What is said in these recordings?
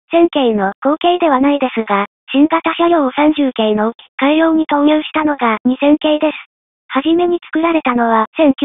1000系の後継ではないですが、新型車両を30系の改良に投入したのが2000系です。はじめに作られたのは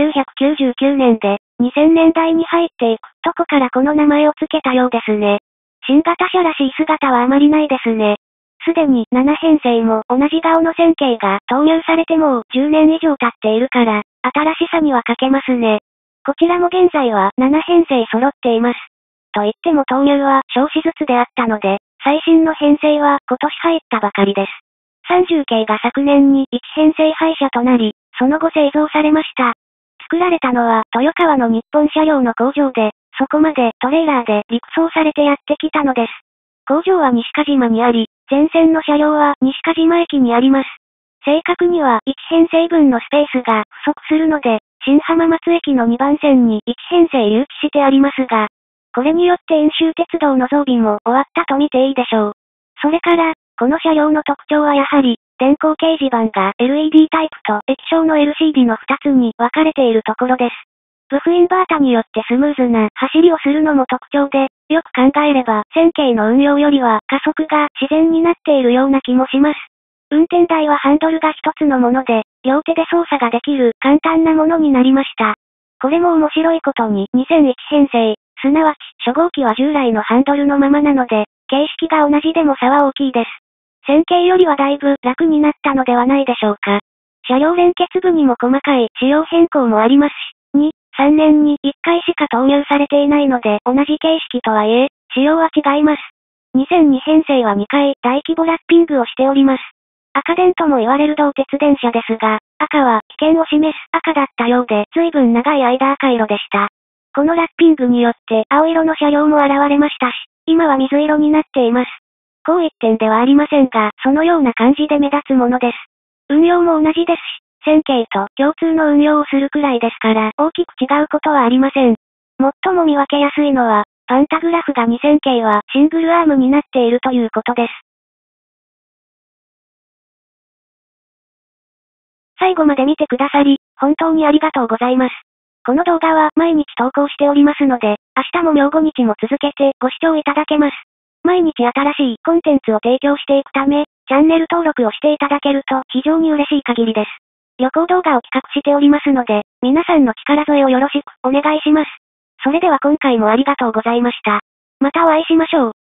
1999年で、2000年代に入っていくとこからこの名前を付けたようですね。新型車らしい姿はあまりないですね。すでに7編成も同じ顔の1000系が投入されてもう10年以上経っているから、新しさには欠けますね。こちらも現在は7編成揃っています。と言っても投入は少しずつであったので、最新の編成は今年入ったばかりです。30系が昨年に1編成廃車となり、その後製造されました。作られたのは豊川の日本車両の工場で、そこまでトレーラーで陸送されてやってきたのです。工場は西鹿島にあり、全線の車両は西鹿島駅にあります。正確には1編成分のスペースが不足するので、新浜松駅の2番線に1編成誘致してありますが、これによって遠州鉄道の増備も終わったと見ていいでしょう。それから、この車両の特徴はやはり、電光掲示板が LED タイプと液晶の LCD の2つに分かれているところです。ブフインバータによってスムーズな走りをするのも特徴で、よく考えれば1000系の運用よりは加速が自然になっているような気もします。運転台はハンドルが一つのもので、両手で操作ができる簡単なものになりました。これも面白いことに2001編成、すなわち初号機は従来のハンドルのままなので、形式が同じでも差は大きいです。1000系よりはだいぶ楽になったのではないでしょうか。車両連結部にも細かい仕様変更もありますし、2、3年に1回しか投入されていないので同じ形式とはいえ、仕様は違います。2002編成は2回大規模ラッピングをしております。赤電とも言われる同鉄電車ですが、赤は危険を示す赤だったようで随分長い間赤色でした。このラッピングによって青色の車両も現れましたし、今は水色になっています。こう一点ではありませんが、そのような感じで目立つものです。運用も同じですし、1000系と共通の運用をするくらいですから、大きく違うことはありません。最も見分けやすいのは、パンタグラフが2000系はシングルアームになっているということです。最後まで見てくださり、本当にありがとうございます。この動画は毎日投稿しておりますので、明日も明後日も続けてご視聴いただけます。毎日新しいコンテンツを提供していくため、チャンネル登録をしていただけると非常に嬉しい限りです。旅行動画を企画しておりますので、皆さんの力添えをよろしくお願いします。それでは今回もありがとうございました。またお会いしましょう。